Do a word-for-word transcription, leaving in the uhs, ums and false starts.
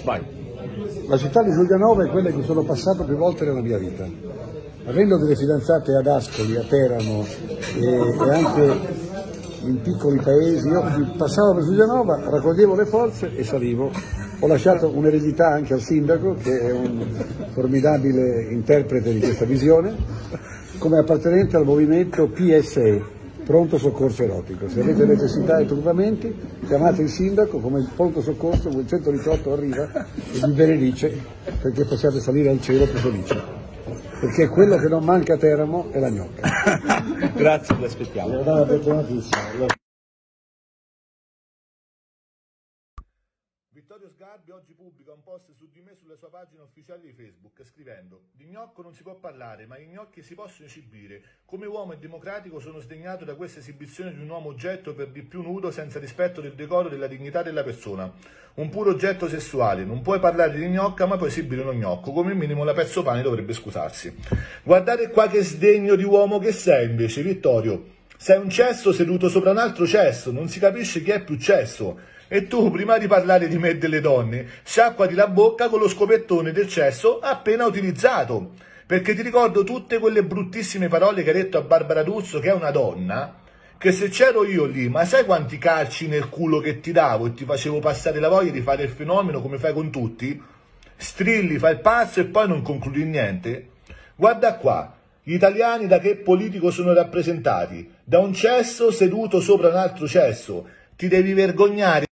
Vai. La città di Giulianova è quella in cui sono passato più volte nella mia vita. Avendo delle fidanzate ad Ascoli, a Teramo e, e anche in piccoli paesi, io passavo per Giulianova, raccoglievo le forze e salivo. Ho lasciato un'eredità anche al sindaco, che è un formidabile interprete di questa visione, come appartenente al movimento P S E, Pronto Soccorso Erotico. Se avete necessità e turbamenti, chiamate il sindaco, come il pronto soccorso, il centodiciotto arriva e vi benedice perché possiate salire al cielo più felici. Perché quello che non manca a Teramo è la gnocca. Grazie, vi aspettiamo. Vittorio Sgarbi oggi pubblica un post su di me sulla sua pagina ufficiale di Facebook scrivendo: di gnocco non si può parlare, ma gli gnocchi si possono esibire. Come uomo e democratico sono sdegnato da questa esibizione di un uomo oggetto per di più nudo, senza rispetto del decoro e della dignità della persona. Un puro oggetto sessuale. Non puoi parlare di gnocca, ma puoi esibire uno gnocco. Come minimo la Pezzo Pani dovrebbe scusarsi. Guardate qua che sdegno di uomo che sei invece, Vittorio. Sei un cesso seduto sopra un altro cesso, non si capisce chi è più cesso. E tu, prima di parlare di me e delle donne, sciacquati la bocca con lo scopettone del cesso appena utilizzato. Perché ti ricordo tutte quelle bruttissime parole che hai detto a Barbara D'Urso, che è una donna, che se c'ero io lì, ma sai quanti calci nel culo che ti davo e ti facevo passare la voglia di fare il fenomeno come fai con tutti? Strilli, fai il pazzo e poi non concludi niente? Guarda qua, gli italiani da che politico sono rappresentati? Da un cesso seduto sopra un altro cesso. Ti devi vergognare.